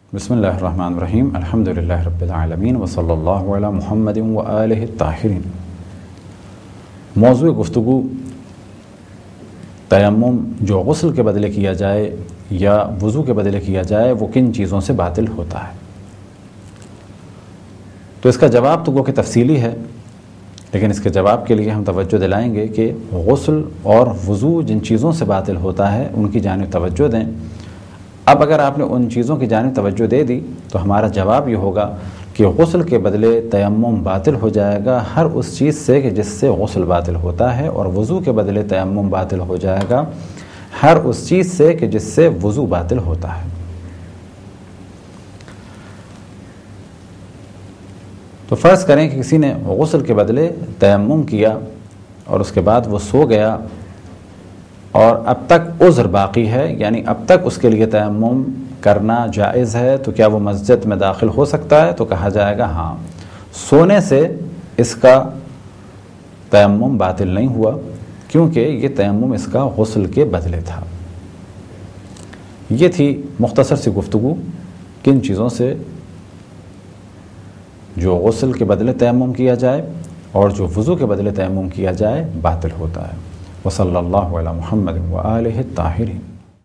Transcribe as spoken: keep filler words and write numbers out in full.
بسم اللہ الرحمن الرحیم الحمد للہ رب العالمین وصلی اللہ علی محمد وآلہ الطاہرین۔ موضوع گفتگو تیمم جو غسل کے بدلے کیا جائے یا وضو کے بدلے کیا جائے وہ کن چیزوں سے باطل ہوتا ہے؟ تو اس کا جواب تو گو کہ تفصیلی ہے، لیکن اس کے جواب کے لیے ہم توجہ دلائیں گے کہ غسل اور وضو جن چیزوں سے باطل ہوتا ہے ان کی جانب توجہ دیں۔ اب اگر آپ نے ان چیزوں کی جانب توجہ دے دی تو ہمارا جواب یہ ہوگا کہ غسل کے بدلے تیمم باطل ہو جائے گا ہر اس چیز سے کہ جس سے غسل باطل ہوتا ہے، اور وضو کے بدلے تیمم باطل ہو جائے گا ہر اس چیز سے کہ جس سے وضو باطل ہوتا ہے۔ تو فرض کریں کہ کسی نے غسل کے بدلے تیمم کیا اور اس کے بعد وہ سو گیا اور اب تک عذر باقی ہے، یعنی اب تک اس کے لیے تیمم کرنا جائز ہے، تو کیا وہ مسجد میں داخل ہو سکتا ہے؟ تو کہا جائے گا ہاں، سونے سے اس کا تیمم باطل نہیں ہوا، کیونکہ یہ تیمم اس کا غسل کے بدلے تھا۔ یہ تھی مختصر سی گفتگو کن چیزوں سے جو غسل کے بدلے تیمم کیا جائے اور جو وضو کے بدلے تیمم کیا جائے باطل ہوتا ہے۔ وصلی اللہ علی محمد وآلہ الطاہرین۔